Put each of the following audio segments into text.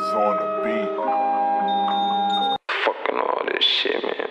is on the beat. Fucking all this shit, man.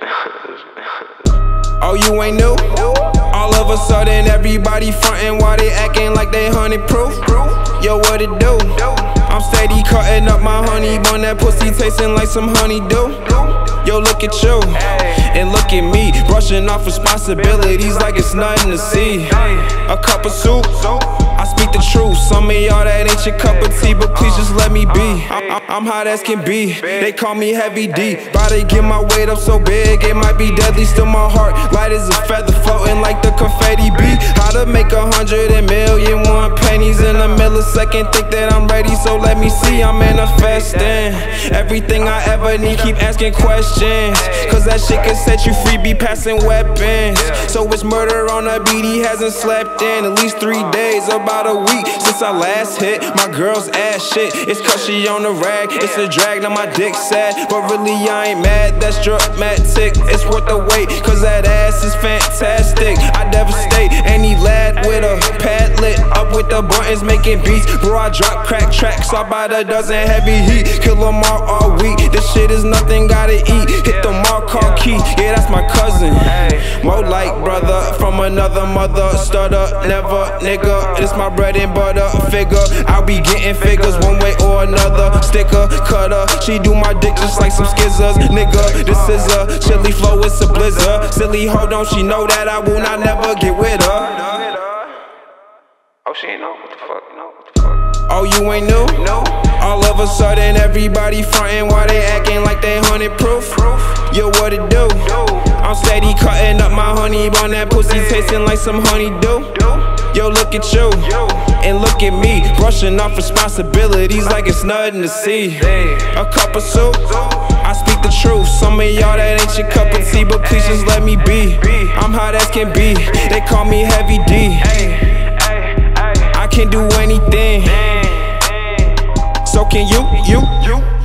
Oh, you ain't new? All of a sudden everybody frontin' while they acting like they honey proof. Yo, what it do? I'm steady cutting up my honey bun, that pussy tasting like some honeydew. Yo, look at you, and look at me, brushing off responsibilities like it's nothing to see. A cup of soup, I speak the truth. Some of y'all that ain't your cup of tea, but please just let me be. I'm hot as can be, they call me Heavy D. About to get my weight up so big, it might be deadly. Still my heart light as a feather, floating like the confetti bee. How to make 100 million, 1 pennies in a millisecond. Think that I'm ready, so let me see. I'm manifesting everything I ever need, keep asking questions, cause that shit can set you free, be passing weapons. So it's murder on a beat, he hasn't slept in at least 3 days, about a week since I last hit my girl's ass. Shit, it's cause she on the rag, it's a drag, now my dick sad. But really I ain't mad, that's dramatic. It's worth the wait, cause that ass is fantastic. I devastate any lad with a pad lit up with the buttons making beats. Bro, I drop crack tracks, I buy a dozen heavy heat, kill them all week. This shit is nothing, gotta eat. Hit the mark, call Key, yeah, that's my cousin. More like brother from another mother. Stutter, never, nigga, it's my bread and butter figure. I'll be getting figures one way or another. Sticker, cutter, she do my dick just like some skizzers. Nigga, this is a chilly flow, it's a blizzard. Silly hoe, don't she know that I will not never get with her? Oh, she ain't know what the fuck, no, what the fuck. Oh, you ain't new? No. All of a sudden everybody frontin' while they acting like they honey proof. Yo, what it do? I'm steady cutting up my honey bun, that pussy tasting like some honeydew. Yo, look at you, and look at me, brushing off responsibilities like it's nothing to see. A cup of soup, I speak the truth. Some of y'all that ain't your cup of tea, but please just let me be. I'm hot as can be, they call me Heavy D. I can do anything, so can you?